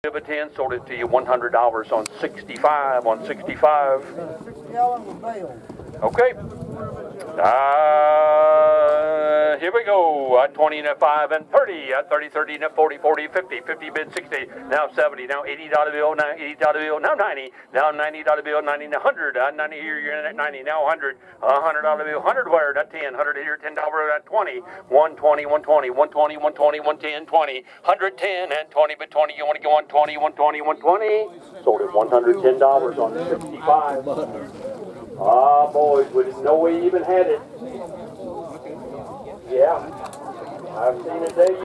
Give a 10, sold it to you $100 on 65, on 65. 6 gallon with bale. Okay. Here we go. 20 and 5 and 30. 30, 30 and 40, 40, 50. 50 bid 60. Now 70. Now $80 bill. Now $80 bill. Now 90. Now $90 bill. 90. Now 100. 90 here. You're in at 90. Now 100. $100 bill. 100 where? Not 10. 100 here. $10 at 20. 120. 120. 120. 120. 110. 20. 110 and 20. But 20. You want to go on 20. 120. 120. Sold it $110 on 65. Ah, boys, we didn't know we even had it. Yeah, I've seen it there.